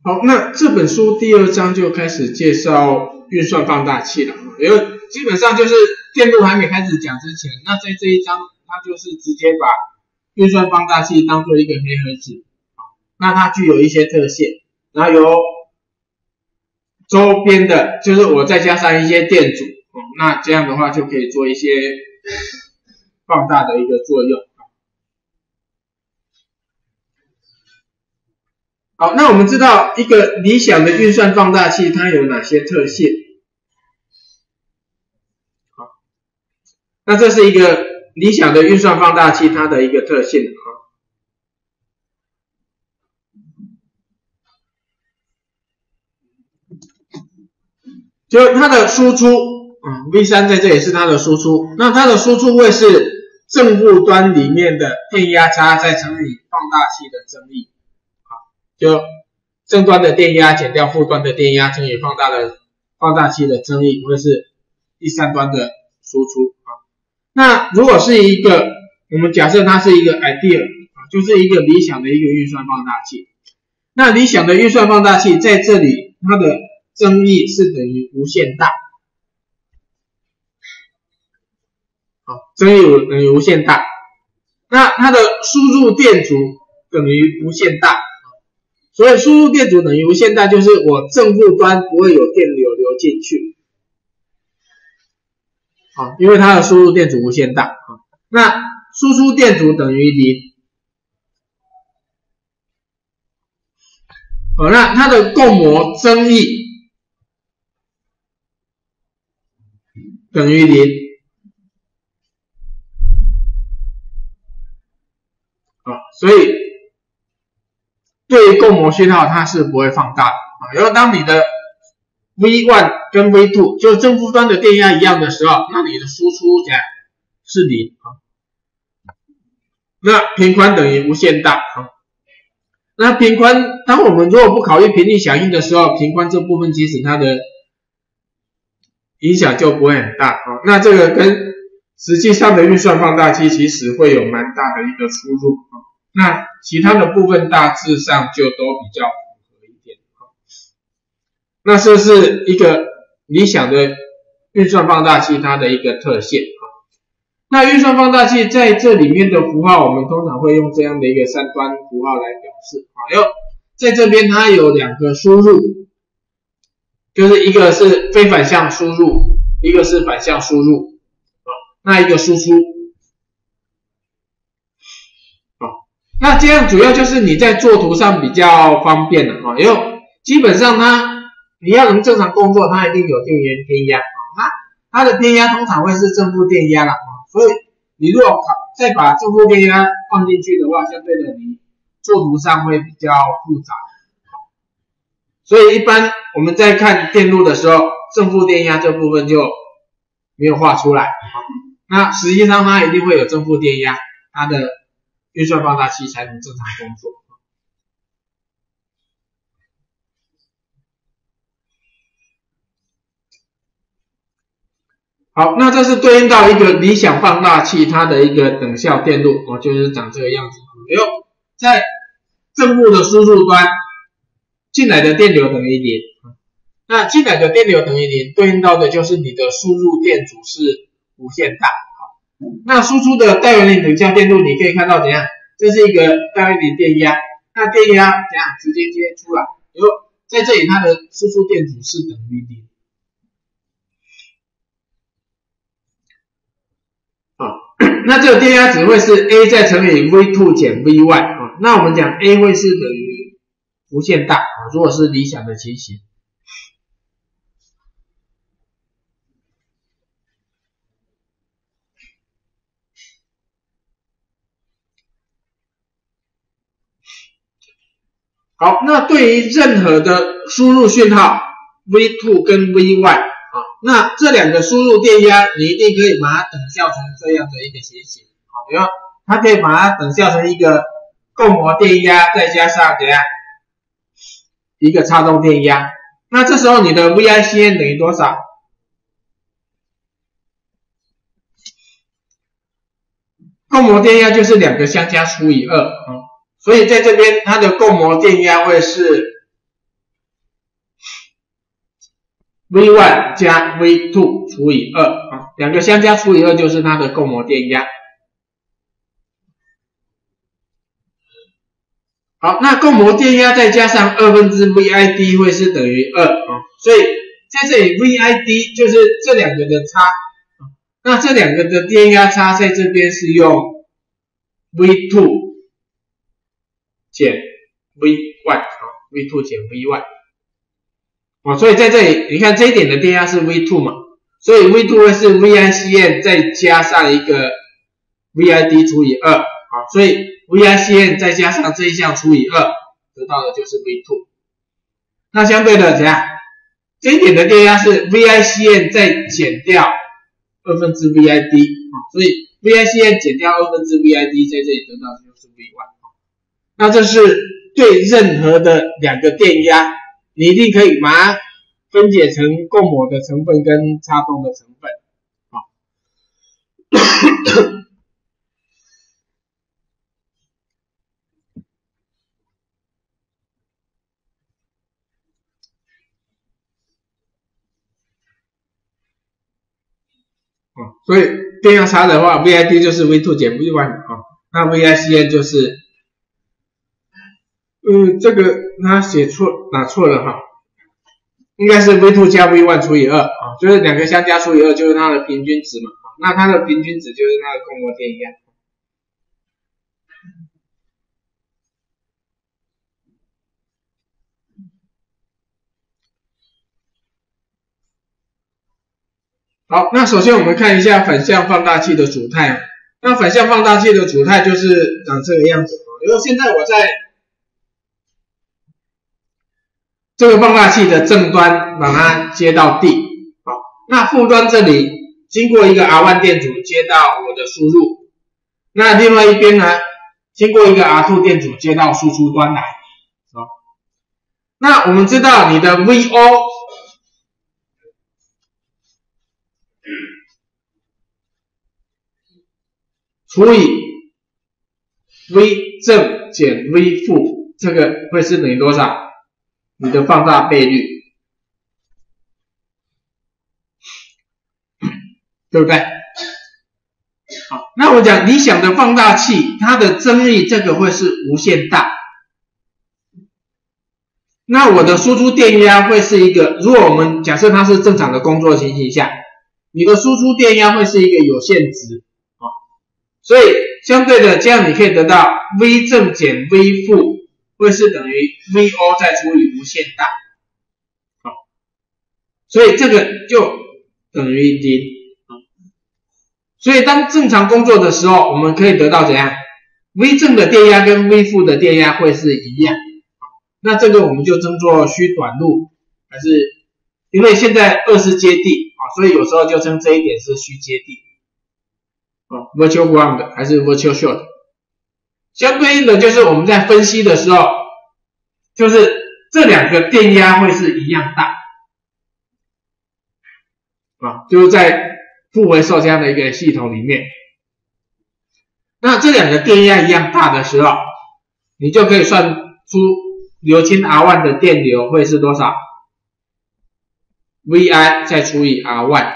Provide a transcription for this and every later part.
好，那这本书第2章就开始介绍运算放大器了，因为基本上就是电路还没开始讲之前，那在这一章它就是直接把运算放大器当做一个黑盒子，那它具有一些特性，然后由周边的，就是我再加上一些电阻，那这样的话就可以做一些放大的一个作用。好，那我们知道一个理想的运算放大器它有哪些特性？好，那这是一个理想的运算放大器它的一个特性。就它的输出，V3 在这里是它的输出，那它的输出会是正负端里面的电压差再乘以放大器的增益，就正端的电压减掉负端的电压乘以放大器的增益，会是第3端的输出。那如果是一个，我们假设它是一个 ideal， 就是一个理想的一个运算放大器，那理想的运算放大器在这里它的增益是等于无限大，增益等于无限大，那它的输入电阻等于无限大，所以输入电阻等于无限大，就是我正负端不会有电流流进去，因为它的输入电阻无限大，那输出电阻等于0，那它的共膜增益等于0，所以对于共膜讯号它是不会放大的，然后当你的 V1 跟 V2 就是正负端的电压一样的时候，那你的输出是0，那频宽等于无限大，那频宽当我们如果不考虑频率响应的时候，频宽这部分其实它的影响就不会很大，那这个跟实际上的运算放大器其实会有蛮大的一个出入，那其他的部分大致上就都比较符合一点。那这是一个理想的运算放大器它的一个特性。那运算放大器在这里面的符号，我们通常会用这样的一个3端符号来表示。在这边它有2个输入，就是一个是非反向输入，一个是反向输入，那一个输出。那这样主要就是你在作图上比较方便的，因为基本上你要能正常工作，它一定有电源电压，它的电压通常会是正负电压啦，所以你如果再把正负电压放进去的话，相对的你作图上会比较复杂，所以一般我们在看电路的时候，正负电压这部分就没有画出来，那实际上它一定会有正负电压，它的运算放大器才能正常工作。好，那这是对应到一个理想放大器它的一个等效电路，就是长这个样子。在正负的输入端进来的电流等于0，那进来的电流等于0，对应到的就是你的输入电阻是无限大。那输出的戴维林等效电路你可以看到怎样？这是一个戴维林电压，那电压怎样直接接出来？在这里它的输出电阻是等于0。那这个电压值会是 A 再乘以 V2 减 V1，那我们讲 A 会是等于无限大，如果是理想的情形。好，那对于任何的输入讯号 V2 跟 V1，那这2个输入电压你一定可以把它等效成这样的一个情形，比如它可以把它等效成一个共膜电压再加上怎样一个插动电压，那这时候你的 VICN 等于多少？共膜电压就是2个相加除以2，所以在这边它的共膜电压会是 V1 加 V2 除以2啊，两个相加除以2就是它的共模电压。好，那共模电压再加上1/2VID 会是等于2啊，所以在这里 VID 就是这两个的差，那这两个的电压差在这边是用 V2 减 V1 啊 ，V2 减 V1 啊，所以在这里你看这一点的电压是 V2 嘛，所以 V2 会是 VICN 再加上一个 VID 除以2啊，所以 VICN 再加上这一项除以2，得到的就是 V2。那相对的怎样？这一点的电压是 VICN 再减掉2/VID 啊，所以 VICN 减掉2/VID 在这里得到的就是 V1。那这是对任何的两个电压，你一定可以把它分解成共模的成分跟差动的成分。所以电压差的话 ，VID 就是 V2 减 V1 啊，那 VICN 就是这个他写错打错了哈，应该是 V2 加 V1 除以2啊，就是两个相加除以2就是它的平均值嘛，那它的平均值就是它的共模电压。好，那首先我们看一下反向放大器的组态。那反向放大器的组态就是长这个样子。因为现在我在这个放大器的正端把它接到 D， 好，那负端这里经过一个 R1 电阻接到我的输入，那另外一边呢，经过一个 R2 电阻接到输出端来。好，那我们知道你的 VO除以 V 正减 V 负，这个会是等于多少？你的放大倍率，对不对？好，那我讲理想的放大器，它的增益这个会是无限大。那我的输出电压会是一个，如果我们假设它是正常的工作情形下，你的输出电压会是一个有限值。所以相对的，这样你可以得到 V 正减 V 负会是等于 VO 再除以无限大，好，所以这个就等于0。所以当正常工作的时候，我们可以得到怎样 ？V 正的电压跟 V 负的电压会是一样，那这个我们就称作虚短路，还是因为现在2是接地啊，所以有时候就称这一点是虚接地。virtual ground 还是 virtual short， 相对应的就是我们在分析的时候，就是这两个电压会是一样大，就是在负回收这样的一个系统里面，那这两个电压一样大的时候，你就可以算出流经 R1 的电流会是多少 ，Vi 再除以 R1。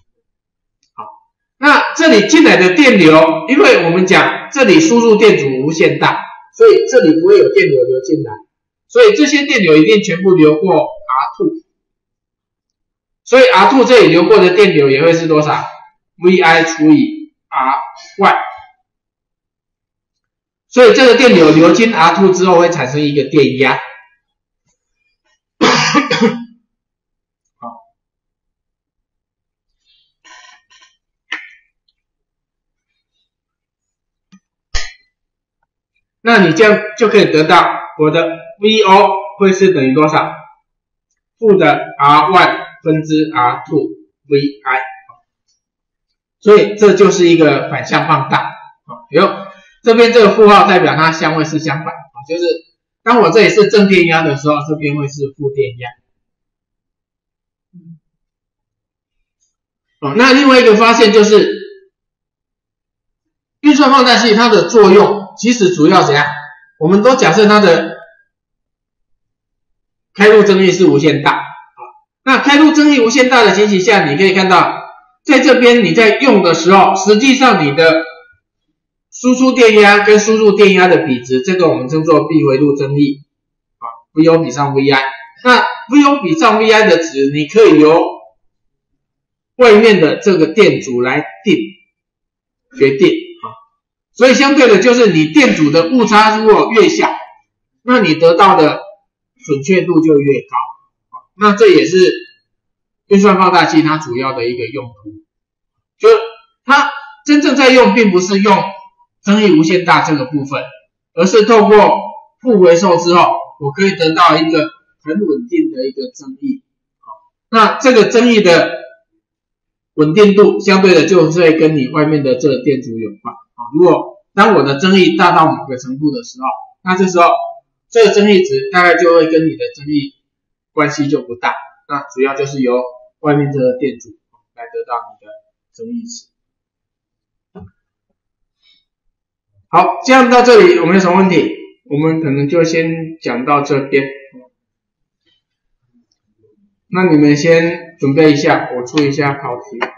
那这里进来的电流，因为我们讲这里输入电阻无限大，所以这里不会有电流流进来，所以这些电流一定全部流过 R2， 所以 R2 这里流过的电流也会是多少 ？Vi 除以 R1， 所以这个电流流经 R2 之后会产生一个电压。那你这样就可以得到我的 VO 会是等于多少？负的 R1 分之 R2 VI， 所以这就是一个反向放大。这边这个负号代表它相位是相反，就是当我这里是正电压的时候，这边会是负电压。那另外一个发现就是，运算放大器它的作用。其实主要怎样？我们都假设它的开路增益是无限大， 那开入争议无限大的情形下，你可以看到，在这边你在用的时候，实际上你的输出电压跟输入电压的比值，这个我们称作闭回路争议，VO 比上 VI。那 VO 比上 VI 的值，你可以由外面的这个电阻来决定。所以相对的就是你电阻的误差如果越小，那你得到的准确度就越高。那这也是运算放大器它主要的一个用途，就它真正在用并不是用争议无限大这个部分，而是透过负回收之后，我可以得到一个很稳定的一个争议。那这个争议的稳定度相对的就是会跟你外面的这个电阻有关。如果当我的争议大到某个程度的时候，那这时候这个争议值大概就会跟你的争议关系就不大，那主要就是由外面这个电阻来得到你的争议值。好，这样到这里我们有什么问题？我们可能就先讲到这边。那你们先准备一下，我出一下考题。